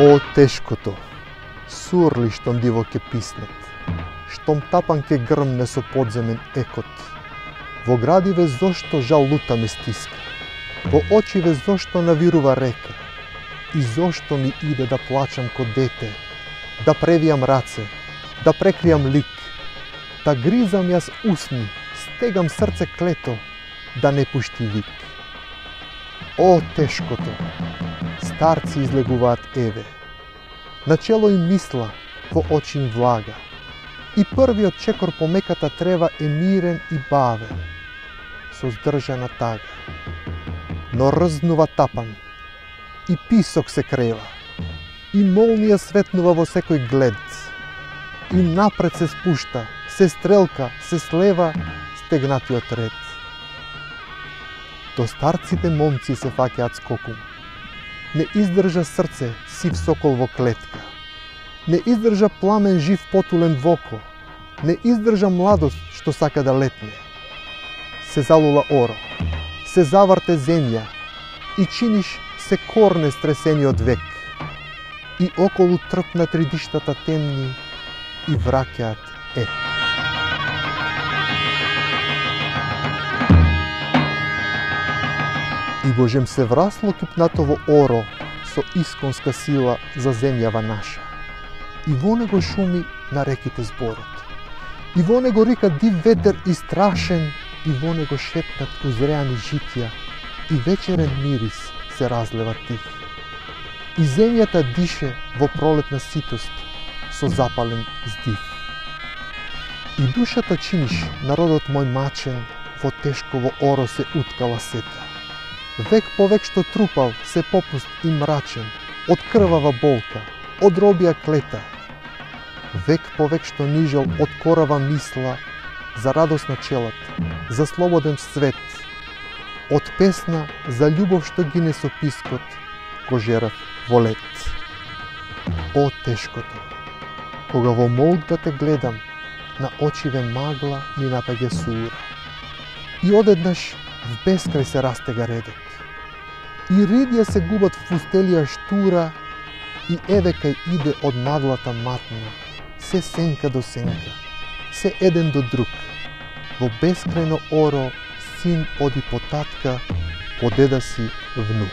О, тешкото, сурли штом диво ке писнет, штом тапан ке грмне со подземен екот. Во градиве зошто жал лута ме стиска, во очиве зошто навирува река, и зошто ми иде да плачам ко дете, да превијам раце, да прекријам лик, да гризам јас усни, стегам срце клето, да не пушти вик. О, тешкото, старци излегуваат еве, на чело им мисла, во очи им влага, и првиот чекор по меката трева е мирен и бавен, со здржана тага. Но рзнува тапан, и писок се крева, и молнија светнува во секој глед, и напред се спушта, се стрелка, се слева стегнатиот ред. До старците момци се фаќаат скокум. Не издржа срце сив сокол во клетка. Не издржа пламен жив потулен во око. Не издржа младост што сака да летне. Се залула оро, се заврте земја и чиниш се корне стресениот век. И околу трпнат ридиштата темни и враќаат ек. И Божем се врасло кипнатово оро со исконска сила за земјава наша. И во него шуми на реките зборот. И во него рика див ветер и страшен, и во него шепнат узреани житја, и вечерен мирис се разлева тих. И земјата дише во пролетна ситост со запален здив. И душата чиниш народот мој мачен, во тешково оро се уткала сета. Век по век што трупал се попуст и мрачен, од крвава болка, од робија клета. Век по век што нижел од корава мисла, за радост на челат, за слободен свет. Од песна за љубов што гине со пискот, го жерав во лет. О, тешкото, кога во молба те гледам, на очиве магла ми напаѓа сура. И одеднаш в бескрај се растега редот. И ридја се губат в пустелија штура, и еве кај иде од маглата матна, се сенка до сенка, се еден до друг. Во бескрајно оро син оди по татка, по деда си внук.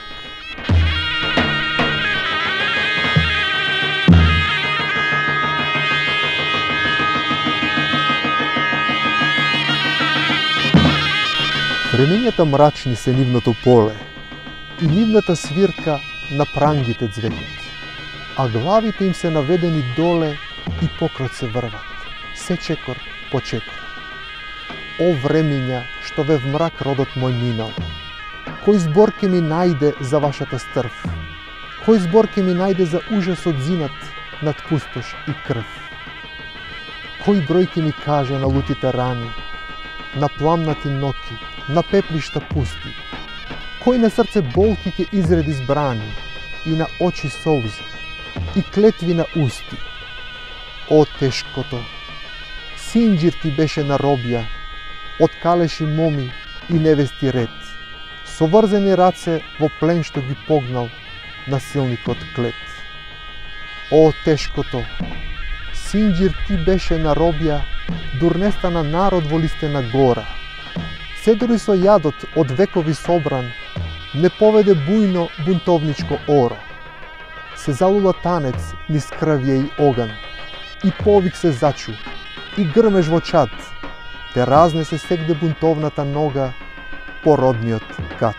Времењата мрачни се нивното поле и нивната свирка на прангите ѕвекат, а главите им се наведени доле и покрот се врват, се чекор по чекор. О, времења што ве в мрак родот мој минал, кој збор ке ми најде за вашата стрв, кој збор ке ми најде за ужасот зинат над пустош и крв, кој број ке ми каже на лутите рани, на пламнати ноки, на пеплишта пусти, кој на срце болки ќе изреди збрани и на очи солзи и клетви на усти. О, тешкото, синџир ти беше на робја, од калеши моми и невести ред, со врзени раце во плен што ги погнал насилникот клет. О, тешкото, синџир ти беше на робја, дурнеста на народ во листена гора. Седори со јадот од векови собран, не поведе бујно бунтовничко оро. Се залула танец низ крвје и оган, и повик се зачу, и грмеж во чад, те разнесе сегде бунтовната нога по родниот кат.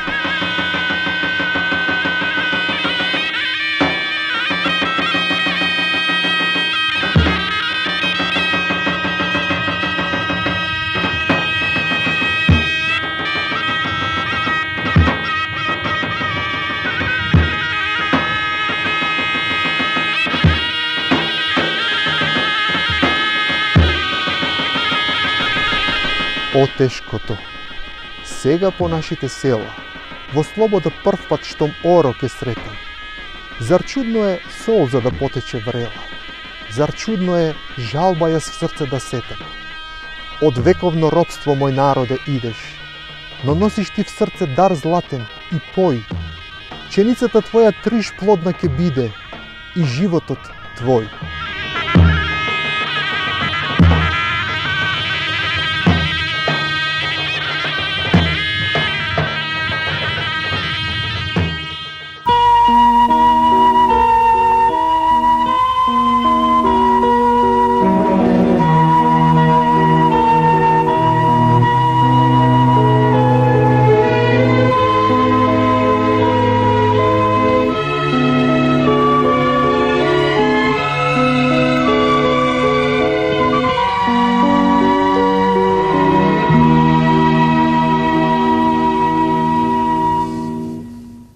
О, тешкото, сега по нашите села, во слобода прв пат штом оро ке сретам. Зар чудно е солза да потече врела, зар чудно е жалба јас в срце да сетам. Од вековно робство, мој народе, идеш, но носиш ти в срце дар златен и пој. Пченицата твоја триш плодна ке биде, i životot tvoj.